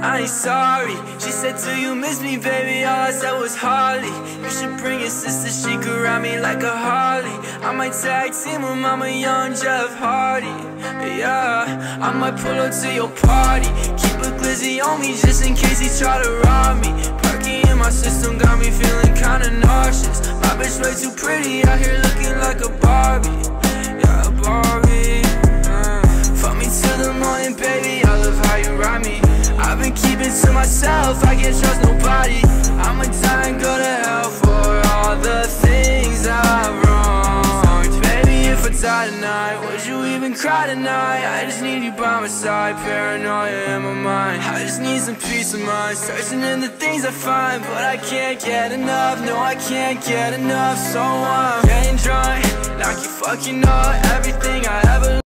I ain't sorry. She said, do you miss me, baby? All I said was hardly. You should bring your sister, she could ride me like a Harley. I might tag team with Mama Young, Jeff Hardy. Yeah, I might pull up to your party. Keep a glizzy on me just in case he try to rob me. Perky in my system got me feeling kinda nauseous. My bitch way too pretty out here looking like a Barbie. Yeah, a Barbie. Fuck me till the morning, baby, I love how you ride me. I've been keeping to myself, I can't trust nobody. I'ma die and go to hell for all the things I've wronged. Baby, if I die tonight, would you even cry tonight? I just need you by my side, paranoia in my mind. I just need some peace of mind, searching in the things I find. But I can't get enough, no I can't get enough. So I'm getting drunk, like you fucking up everything I ever